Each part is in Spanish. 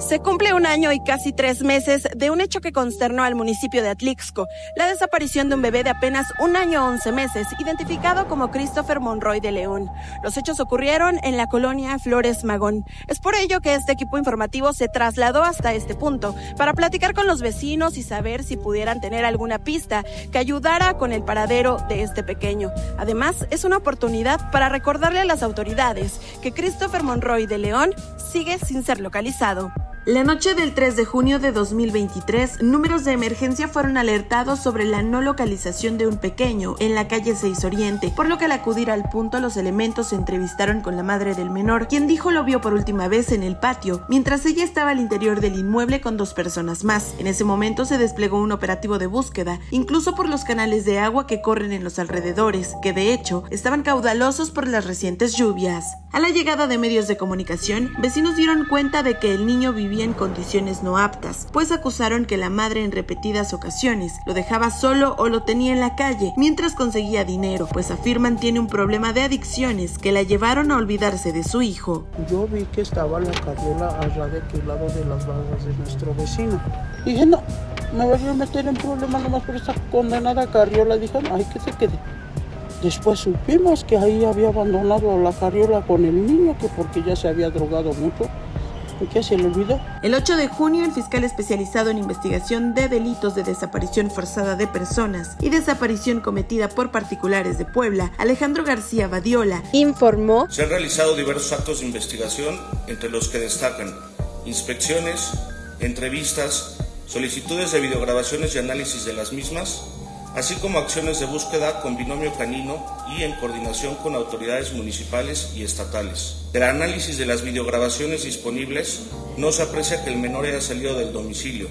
Se cumple un año y casi 3 meses de un hecho que consternó al municipio de Atlixco, la desaparición de un bebé de apenas 1 año 11 meses, identificado como Christopher Monroy de León. Los hechos ocurrieron en la colonia Flores Magón. Es por ello que este equipo informativo se trasladó hasta este punto, para platicar con los vecinos y saber si pudieran tener alguna pista que ayudara con el paradero de este pequeño. Además, es una oportunidad para recordarle a las autoridades que Christopher Monroy de León sigue sin ser localizado. La noche del 3 de junio de 2023, números de emergencia fueron alertados sobre la no localización de un pequeño en la calle 6 Oriente, por lo que al acudir al punto los elementos se entrevistaron con la madre del menor, quien dijo lo vio por última vez en el patio, mientras ella estaba al interior del inmueble con 2 personas más. En ese momento se desplegó un operativo de búsqueda, incluso por los canales de agua que corren en los alrededores, que de hecho estaban caudalosos por las recientes lluvias. A la llegada de medios de comunicación, vecinos dieron cuenta de que el niño vivía en condiciones no aptas, pues acusaron que la madre en repetidas ocasiones lo dejaba solo o lo tenía en la calle mientras conseguía dinero, pues afirman tiene un problema de adicciones que la llevaron a olvidarse de su hijo. Yo vi que estaba la carriola allá de aquel lado de las barras de nuestro vecino. Dije, no, me voy a meter en problemas nomás por esta condenada carriola. Dije, no, ay, que se quede. Después supimos que ahí había abandonado la carriola con el niño, que porque ya se había drogado mucho. ¿Qué se le olvidó? El 8 de junio, el fiscal especializado en investigación de delitos de desaparición forzada de personas y desaparición cometida por particulares de Puebla, Alejandro García Badiola, informó: se han realizado diversos actos de investigación, entre los que destacan inspecciones, entrevistas, solicitudes de videograbaciones y análisis de las mismas, así como acciones de búsqueda con binomio canino y en coordinación con autoridades municipales y estatales. Del análisis de las videograbaciones disponibles, no se aprecia que el menor haya salido del domicilio,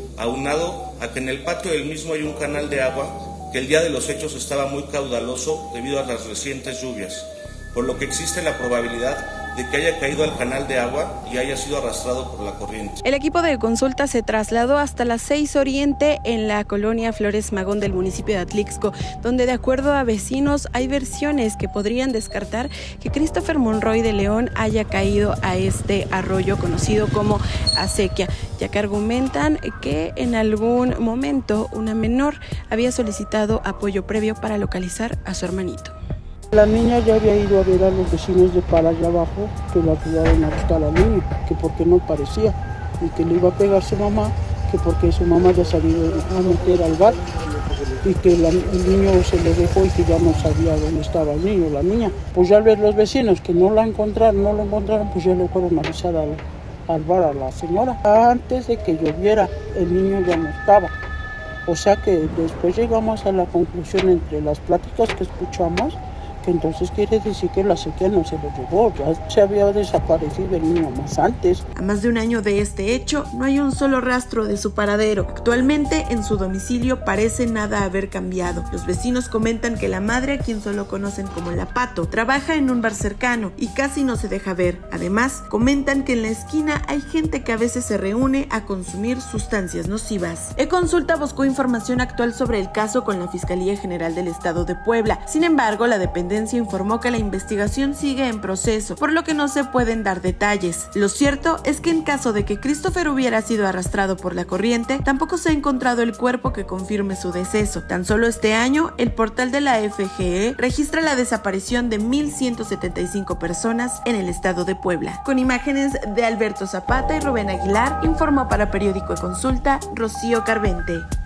aunado a que en el patio del mismo hay un canal de agua que el día de los hechos estaba muy caudaloso debido a las recientes lluvias, por lo que existe la probabilidad de que haya caído al canal de agua y haya sido arrastrado por la corriente. El equipo de consulta se trasladó hasta la 6 Oriente en la colonia Flores Magón del municipio de Atlixco, donde de acuerdo a vecinos hay versiones que podrían descartar que Christopher Monroy de León haya caído a este arroyo conocido como acequia, ya que argumentan que en algún momento una menor había solicitado apoyo previo para localizar a su hermanito. La niña ya había ido a ver a los vecinos de para allá abajo, que la ayudaron a buscar a la niña, que porque no parecía, y que le iba a pegar su mamá, que porque su mamá ya se había ido a meter al bar, y que el niño se le dejó y que ya no sabía dónde estaba el niño, la niña. Pues ya al ver los vecinos que no lo encontraron, pues ya le fueron a avisar al bar a la señora. Antes de que lloviera, el niño ya no estaba. O sea que después llegamos a la conclusión entre las pláticas que escuchamos, que entonces quiere decir que la sequía no se lo llevó, ya se había desaparecido el niño más antes. A más de un año de este hecho, no hay un solo rastro de su paradero. Actualmente, en su domicilio parece nada haber cambiado. Los vecinos comentan que la madre, a quien solo conocen como La Pato, trabaja en un bar cercano y casi no se deja ver. Además, comentan que en la esquina hay gente que a veces se reúne a consumir sustancias nocivas. E-Consulta buscó información actual sobre el caso con la Fiscalía General del Estado de Puebla. Sin embargo, la dependencia informó que la investigación sigue en proceso, por lo que no se pueden dar detalles. Lo cierto es que en caso de que Christopher hubiera sido arrastrado por la corriente, tampoco se ha encontrado el cuerpo que confirme su deceso. Tan solo este año, el portal de la FGE registra la desaparición de 1,175 personas en el estado de Puebla. Con imágenes de Alberto Zapata y Rubén Aguilar, informó para Periódico E-Consulta, Rocío Carvente.